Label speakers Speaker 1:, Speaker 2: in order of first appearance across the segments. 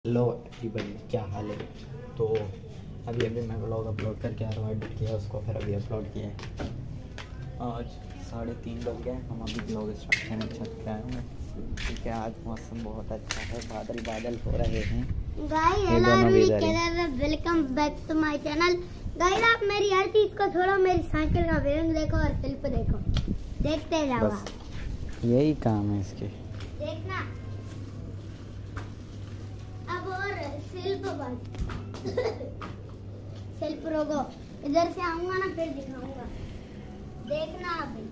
Speaker 1: Hello everybody, क्या हाल है। तो अभी मैं व्लॉग अपलोड करके आ रहा हूँ, एडिट किया उसको, फिर अभी अपलोड किया है। आज 3:30 बज गए, हम अभी व्लॉग स्टार्ट करने छत पे आए हैं। ठीक है, आज मौसम बहुत अच्छा है, बादल हो रहे हैं।
Speaker 2: Welcome back to my channel. Guys, आप मेरी हर चीज को छोड़ो, मेरी साइकिल का वेरिएंट देखो और शिल्प देखो, देखते जाओ।
Speaker 1: यही काम है इसके,
Speaker 2: देखना अब। और शिल्प बस शिल्प रोगो, इधर से आऊंगा ना फिर दिखाऊंगा, देखना अभी।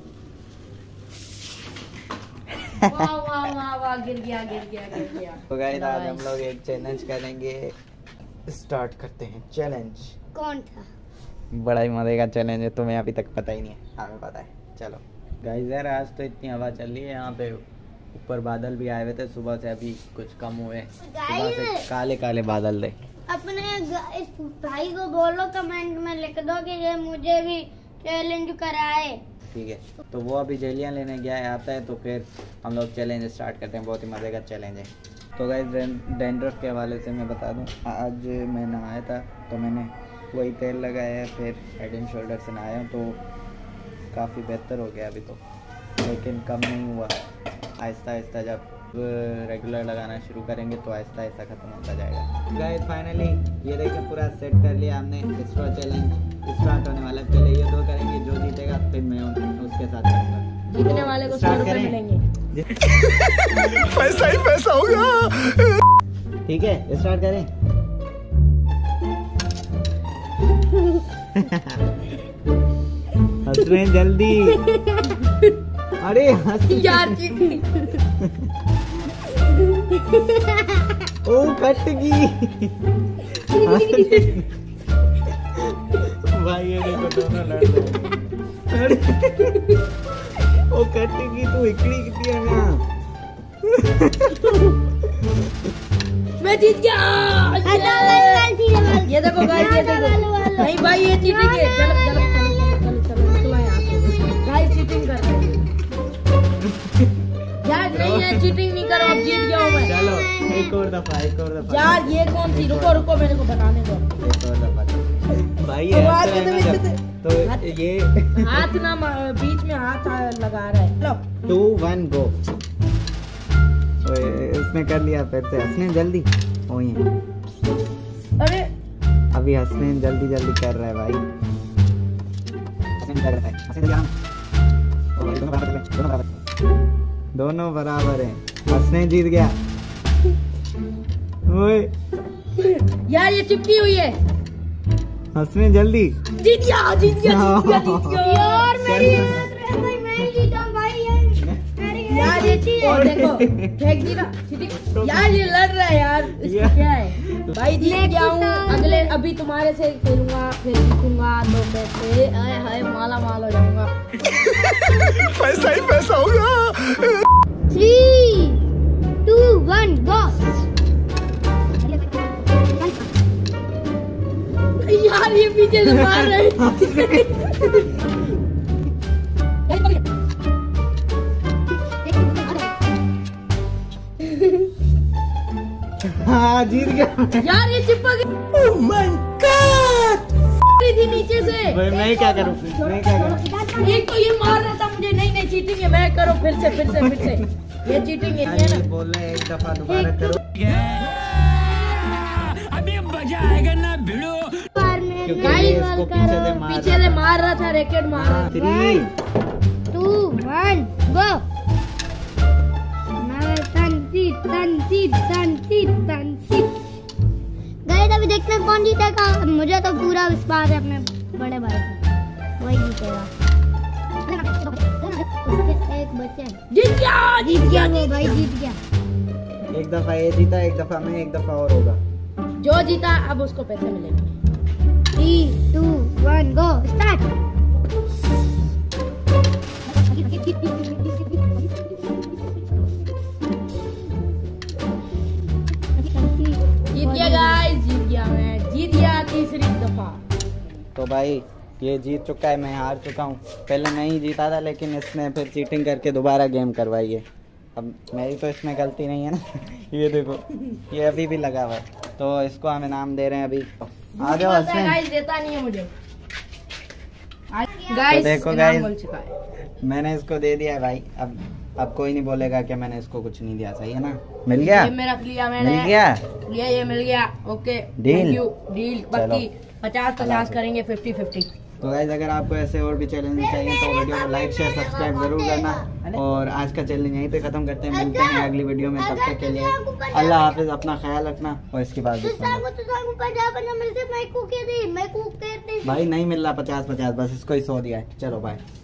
Speaker 3: वाह वाह वाह वाह, गिर गया।
Speaker 1: तो गाइस, आज हम लोग एक चैलेंज करेंगे। स्टार्ट करते हैं। चैलेंज
Speaker 2: कौन था?
Speaker 1: बड़ा ही मजे का चैलेंज है, तुम्हें अभी तक पता ही नहीं है, हमें पता है। चलो गाइस, यार आज तो इतनी हवा चल रही है, यहाँ पे ऊपर बादल भी आए हुए थे सुबह से, अभी कुछ कम हुए। सुबह से काले काले बादल थे।
Speaker 2: अपने इस भाई को बोलो कमेंट में लिख दो कि ये मुझे भी चैलेंज कराए।
Speaker 1: ठीक है, तो वो अभी जेलियाँ लेने गया है, आता है तो फिर हम लोग चैलेंज स्टार्ट करते हैं। बहुत ही मजे का चैलेंज है। तो गाइस, डैंड्रफ के हवाले से मैं बता दूं, आज मैं नहाया था तो मैंने वही तेल लगाया है, फिर हेड एंड शोल्डर से नहाया हूं, तो काफ़ी बेहतर हो गया अभी तो, लेकिन कम नहीं हुआ। आहिस्ता आहिस्ता जब रेगुलर लगाना शुरू करेंगे तो आहिस्ता आहिस्ता ख़त्म होता जाएगा। गाइस, फाइनली ये देखिए पूरा सेट कर लिया हमने। स्ट्रॉ चैलेंज स्टार्ट होने वाला है। पहले ये दो करेंगे, जो जीतेगा फिर मैं उसके साथ करूँगा।
Speaker 3: जीतने वाले को 100 रुपए मिलेंगे।
Speaker 4: पैसा ही पैसा होगा।
Speaker 1: ठीक है, स्टार्ट करें। हंस रहे हैं जल्दी। अरे
Speaker 3: यार
Speaker 1: ओ कट गई। भाई ये देखो दोनों लड़ रहे हैं। अरे ओ कट गई, तू इकड़ी कितनी है ना।
Speaker 3: मैं जीत गया। ये देखो गाइस, ये देखो। नहीं भाई, ये चीटिंग है। चलो निकलो यहाँ से। गाइस चीटिंग कर रहे हैं यार। नहीं है, चीटिंग नहीं करो, अब जीत गया हूँ मैं।
Speaker 1: चलो एक और दफा
Speaker 3: यार ये कौन सी? रुको मेरे को बताने दो।
Speaker 1: एक और दफा भाई, ये तो ये
Speaker 3: हाथ ना बीच में हाथ लगा रहा है। लो
Speaker 1: 2 1 गो। उसने कर लिया, फिर से हंसने जल्दी। वही है,
Speaker 3: अरे
Speaker 1: अभी हंसने जल्दी कर रहा है भाई। दोनों बराबर हैं। हंसने जीत गया। ओए
Speaker 3: यार ये चिपकी हुई है।
Speaker 1: हंसने जल्दी।
Speaker 3: जीत गया।
Speaker 2: यार मेरी मैं ही जीता भाई।
Speaker 3: यार ये देखो, फेंक दी ना चीटिंग। यार ये लड़ रहा है यार, इसको क्या है भाई। जीत गया हूँ। अगले अभी तुम्हारे से खेलूंगा, फिर जीतूंगा तो पैसे हाय माला माल हो जाऊंगा।
Speaker 4: पैसा ही पैसा होगा।
Speaker 2: 3 2 1 गो।
Speaker 3: यार ये पीछे से मार रहे हैं।
Speaker 1: हाँ, जीत गया
Speaker 3: यार, ये चिपक गई।
Speaker 4: Oh my god.
Speaker 3: थी नीचे से।
Speaker 1: मैं क्या करूँ?
Speaker 3: एक तो ये मार रहा था मुझे। नहीं चीटिंग है। मैं करो फिर से ये चीटिंग है ना।
Speaker 1: बोल रहे हैं एक दफा दोबारा करो।
Speaker 4: अभी मजा आएगा ना भिड़ो।
Speaker 3: पीछे से मार रहा था, रैकेट मार रहा था।
Speaker 1: 3
Speaker 2: 2 1 गो। गाइस, अभी देखते हैं कौन जीतेगा। मुझे तो पूरा विश्वास है अपने बड़े भाई पे, वही जीतेगा। उसके एक बच्चे
Speaker 3: जीत गया
Speaker 2: वो भाई, जीत गया।
Speaker 1: एक दफा ये जीता, एक दफा मैं, एक दफा और होगा।
Speaker 3: जो जीता अब उसको पैसे मिलेंगे।
Speaker 2: 3 2 1 गो स्टार्ट।
Speaker 3: जीत गया तीसरी दफा।
Speaker 1: तो भाई ये जीत चुका है, मैं हार चुका हूँ। पहले नहीं जीता था, लेकिन इसने फिर चीटिंग करके दोबारा गेम करवाई है। अब मेरी तो इसमें गलती नहीं है ना। ये देखो ये अभी भी लगा हुआ है, तो इसको हम इनाम दे रहे हैं अभी। आ जाओ हसनैन।
Speaker 3: गाइस देता नहीं है मुझे।
Speaker 1: तो
Speaker 3: गाइस
Speaker 1: देखो
Speaker 3: इनाम मिल
Speaker 1: गाइस
Speaker 3: चुका है।
Speaker 1: मैंने इसको दे दिया है भाई। अब कोई नहीं बोलेगा कि मैंने इसको कुछ नहीं दिया। सही है ना? मिल गया,
Speaker 3: ये मेरा लिया मैंने।
Speaker 1: मिल गया
Speaker 3: ये मिल गया। Okay
Speaker 1: deal?
Speaker 3: Thank you. Deal बाकी 50-50 करेंगे 50-50।
Speaker 1: तो गाइस अगर आपको ऐसे और भी चैलेंज चाहिए तो वीडियो को लाइक शेयर सब्सक्राइब जरूर करना। और आज का चैलेंज यहीं पे खत्म करते हैं। मिलते हैं अगली वीडियो में, तब तक के लिए अल्लाह हाफिज। अपना ख्याल रखना। और इसके बाद भाई नहीं मिल रहा 50-50, बस इसको ही 100 दिया है। चलो बाय।